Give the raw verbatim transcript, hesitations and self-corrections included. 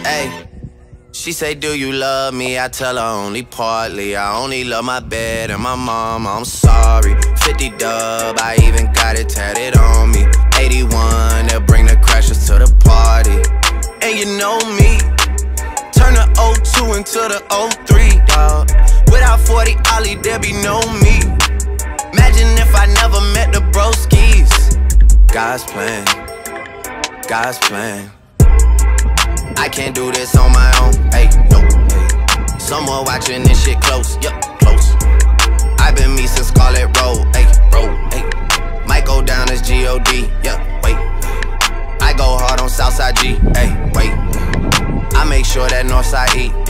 Ayy. She say, do you love me? I tell her only partly. I only love my bed and my mama, I'm sorry. Fifty dub, I even got it tatted on me. Eighty-one, they'll bring the crashers to the party. And you know me, turn the oh two into the oh three, dawg. Without forty Ollie, there be no me. Imagine if I never met the broskies. God's plan, God's plan. I can't do this on my own, ayy, nope, ayy. Someone watching this shit close, yup, close. I been me since Scarlet Road, ayy, road, ayy. Might go down as G O D, yup, wait. I go hard on Southside G, ayy, wait. I make sure that Northside eat,